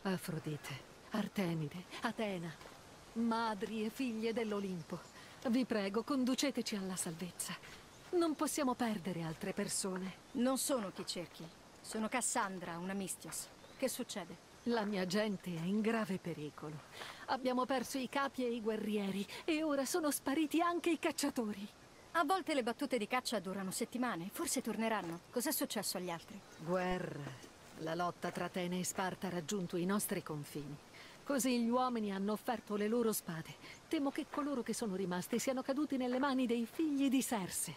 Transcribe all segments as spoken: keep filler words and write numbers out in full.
Afrodite, Artemide, Atena, madri e figlie dell'Olimpo, vi prego, conduceteci alla salvezza. Non possiamo perdere altre persone. Non sono chi cerchi. Sono Cassandra, una Mistios. Che succede? La mia gente è in grave pericolo. Abbiamo perso i capi e i guerrieri e ora sono spariti anche i cacciatori. A volte le battute di caccia durano settimane. Forse torneranno. Cos'è successo agli altri? Guerra. La lotta tra Atene e Sparta ha raggiunto i nostri confini. Così gli uomini hanno offerto le loro spade. Temo che coloro che sono rimasti siano caduti nelle mani dei figli di Serse.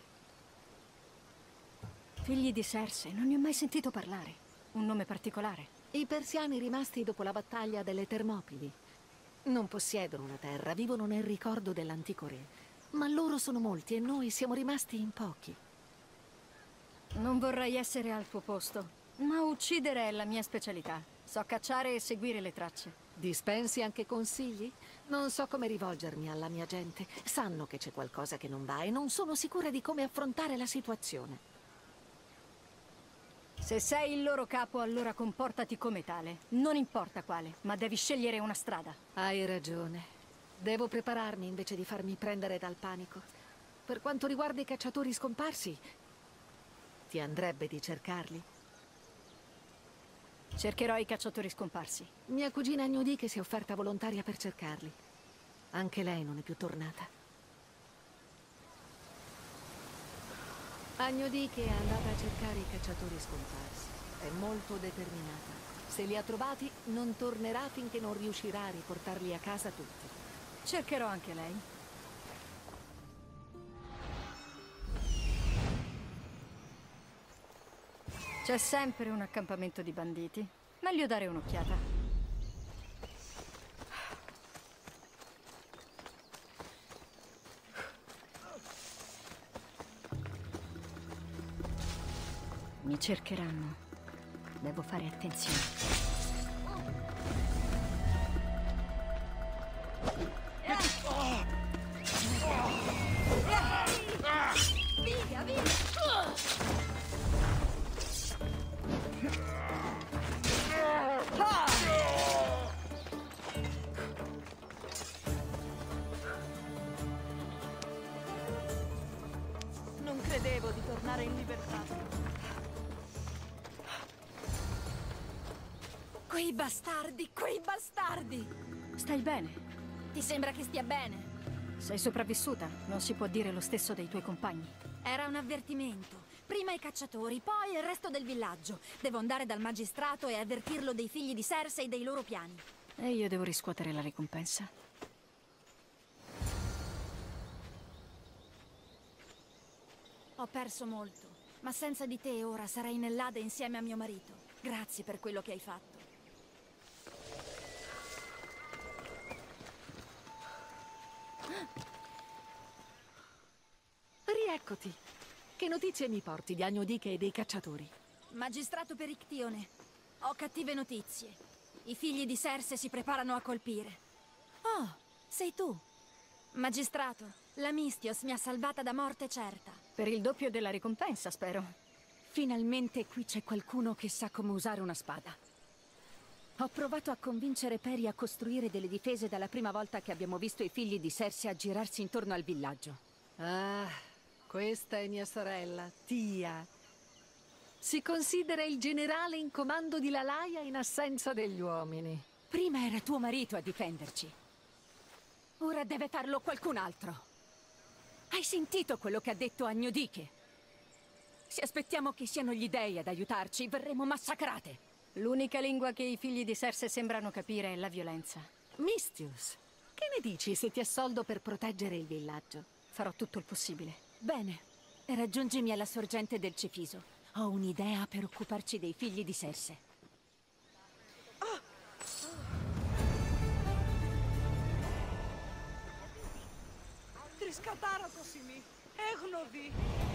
Figli di Serse? Non ne ho mai sentito parlare. Un nome particolare? I persiani rimasti dopo la battaglia delle Termopili. Non possiedono una terra, vivono nel ricordo dell'antico re. Ma loro sono molti e noi siamo rimasti in pochi. Non vorrei essere al tuo posto, ma uccidere è la mia specialità. So cacciare e seguire le tracce. Dispensi anche consigli? Non so come rivolgermi alla mia gente. Sanno che c'è qualcosa che non va e non sono sicura di come affrontare la situazione. Se sei il loro capo, allora comportati come tale. Non importa quale, ma devi scegliere una strada. Hai ragione. Devo prepararmi invece di farmi prendere dal panico. Per quanto riguarda i cacciatori scomparsi, ti andrebbe di cercarli? Cercherò i cacciatori scomparsi. Mia cugina Agnodiche si è offerta volontaria per cercarli. Anche lei non è più tornata. Agnodiche è andata a cercare i cacciatori scomparsi. È molto determinata. Se li ha trovati, non tornerà finché non riuscirà a riportarli a casa tutti. Cercherò anche lei. C'è sempre un accampamento di banditi. Meglio dare un'occhiata. Mi cercheranno. Devo fare attenzione. Via, via! Non credevo di tornare in libertà. Quei bastardi, quei bastardi! Stai bene? Ti sembra che stia bene? Sei sopravvissuta. Non si può dire lo stesso dei tuoi compagni. Era un avvertimento. Prima i cacciatori, poi il resto del villaggio. Devo andare dal magistrato e avvertirlo dei figli di Serse e dei loro piani. E io devo riscuotere la ricompensa. Ho perso molto, ma senza di te ora sarei nell'Ade insieme a mio marito. Grazie per quello che hai fatto. Rieccoti. Che notizie mi porti di Agnodiche e dei cacciatori? Magistrato Perictione, ho cattive notizie. I figli di Serse si preparano a colpire. Oh, sei tu. Magistrato, la Mistios mi ha salvata da morte certa. Per il doppio della ricompensa, spero. Finalmente qui c'è qualcuno che sa come usare una spada. Ho provato a convincere Peri a costruire delle difese dalla prima volta che abbiamo visto i figli di Serse aggirarsi intorno al villaggio. Ah, questa è mia sorella, Tia. Si considera il generale in comando di Lalaia in assenza degli uomini. Prima era tuo marito a difenderci. Ora deve farlo qualcun altro. Hai sentito quello che ha detto Agnodiche? Se aspettiamo che siano gli dei ad aiutarci, verremo massacrate. L'unica lingua che i figli di Serse sembrano capire è la violenza. Mistius, che ne dici se ti assoldo per proteggere il villaggio? Farò tutto il possibile. Bene, raggiungimi alla sorgente del Cefiso. Ho un'idea per occuparci dei figli di Serse. Ah! Τρισκατάρατος είμαι. Έγνοδη.